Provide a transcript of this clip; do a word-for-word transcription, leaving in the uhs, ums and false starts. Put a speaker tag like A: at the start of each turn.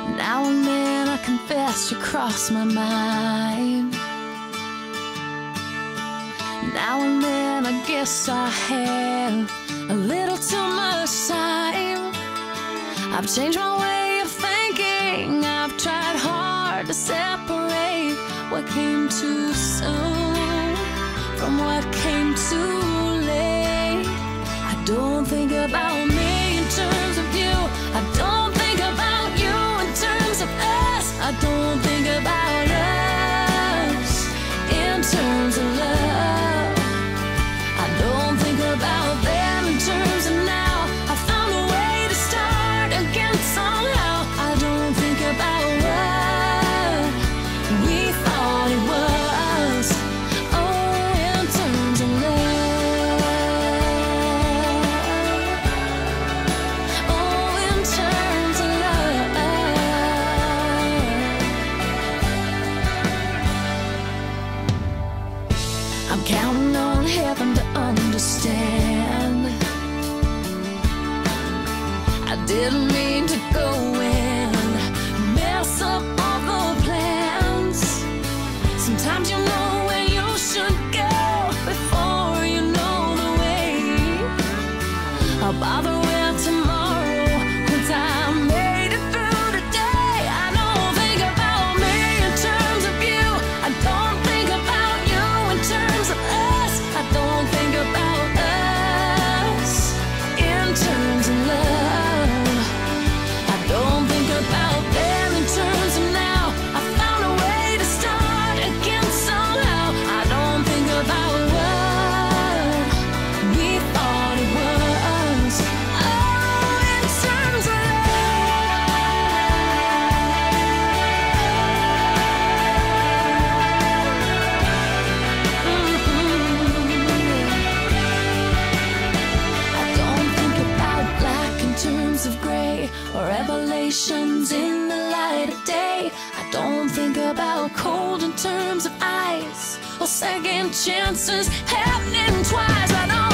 A: Now and then I confess you cross my mind. Now and then I guess I have a little too much time. I've changed my way of thinking. I've tried hard to separate what came too soon from what came too late. I don't think about me in terms of you. I don't think about you in terms of us. I don't think about us in terms of love. I don't think about them in terms of now. I found a way to start again somehow. I don't think about what we thought it was. Oh, in terms of love. Oh, in terms of love. I'm counting on heaven to understand. I didn't mean to go and mess up all the plans. Sometimes you know where you should go before you know the way. I'll bother with tomorrow once I made it through today. I don't think about me in terms of you. I don't think about you in terms of us. I don't think about us in terms of love. I don't think about them in terms of now. I found a way to start again somehow. I don't think about what we thought it was. Oh, in terms of I don't think about black in terms of gray or revelations in the light of day. I don't think about cold in terms of ice or second chances happening twice. I don't